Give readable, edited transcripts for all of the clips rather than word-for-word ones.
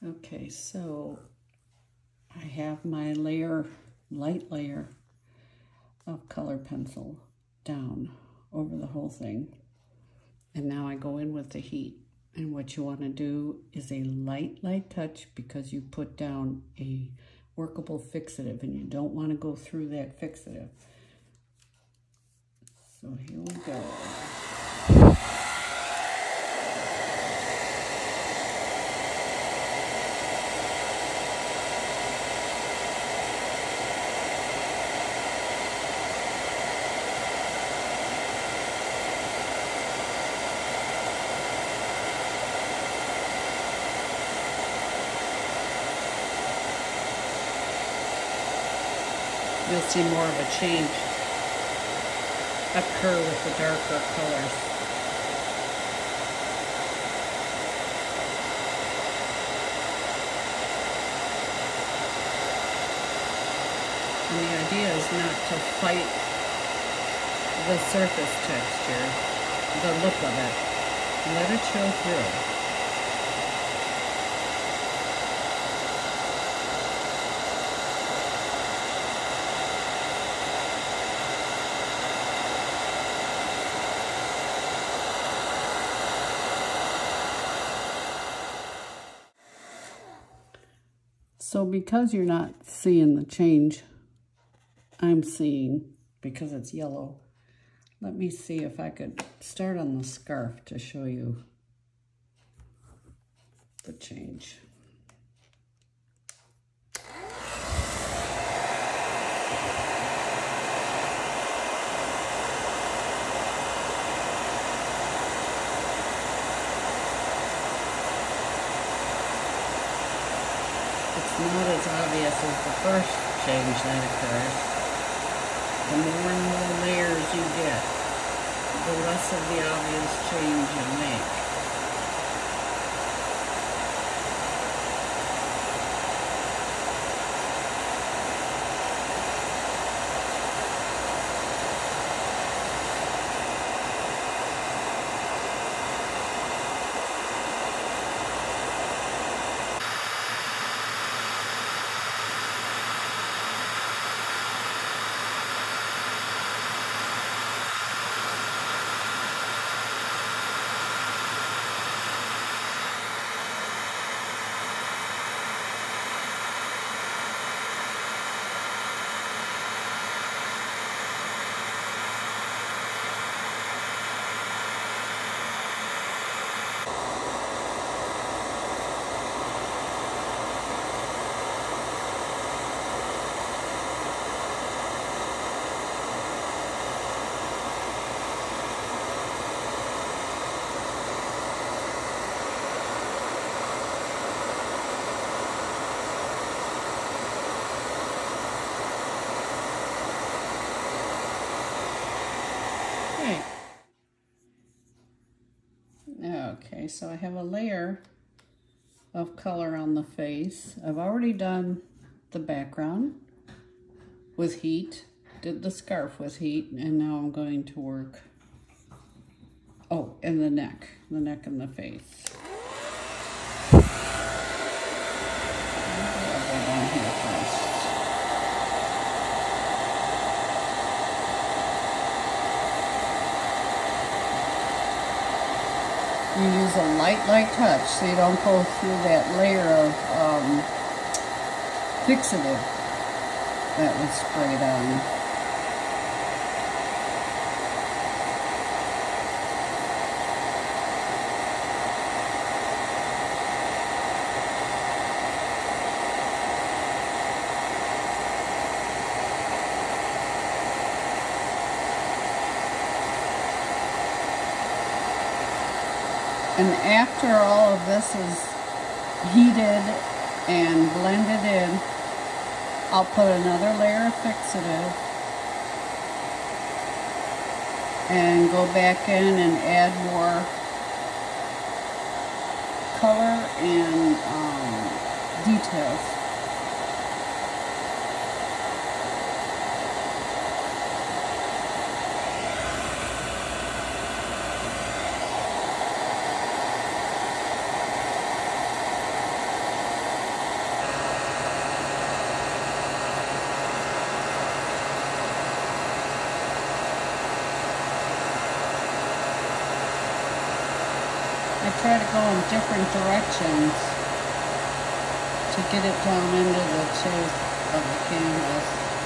Okay, so I have my layer, light layer of color pencil down over the whole thing. And now I go in with the heat. And what you want to do is a light touch, because you put down a workable fixative and you don't want to go through that fixative. So here we go. You'll see more of a change occur with the darker colors. And the idea is not to fight the surface texture, the look of it. Let it show through. So because you're not seeing the change I'm seeing, because it's yellow, let me see if I could start on the scarf to show you the change. It's not as obvious as the first change that occurs. The more and more layers you get, the less of the obvious change you make. Okay, so I have a layer of color on the face. I've already done the background with heat, did the scarf with heat, and now I'm going to work, and the neck and the face. I'll go down here first. You use a light touch so you don't go through that layer of fixative that was sprayed on. And after all of this is heated and blended in, I'll put another layer of fixative and go back in and add more color and details. try to go in different directions to get it down into the chase of the canvas.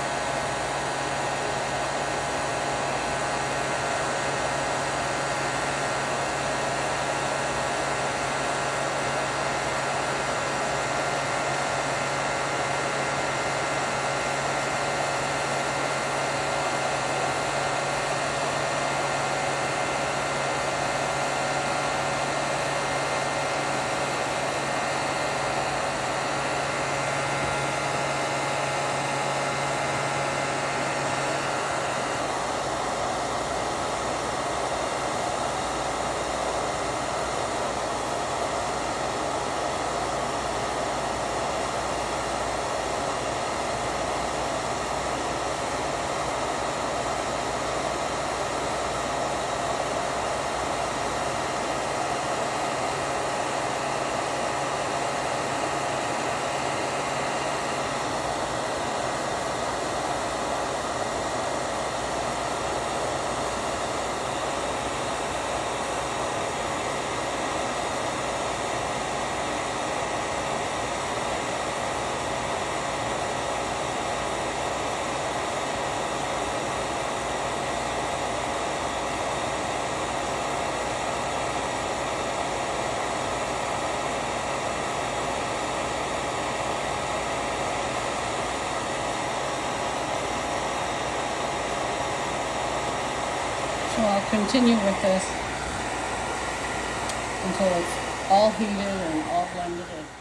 So I'll continue with this until it's all heated and all blended in.